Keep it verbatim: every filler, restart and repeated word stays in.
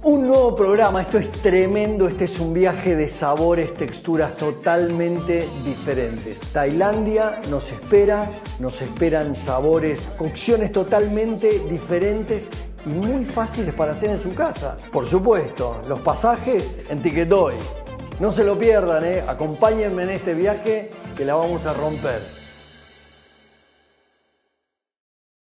Un nuevo programa, esto es tremendo, este es un viaje de sabores, texturas totalmente diferentes. Tailandia nos espera, nos esperan sabores, cocciones totalmente diferentes y muy fáciles para hacer en su casa. Por supuesto, los pasajes en Ticket Hoy. No se lo pierdan, ¿eh? Acompáñenme en este viaje que la vamos a romper.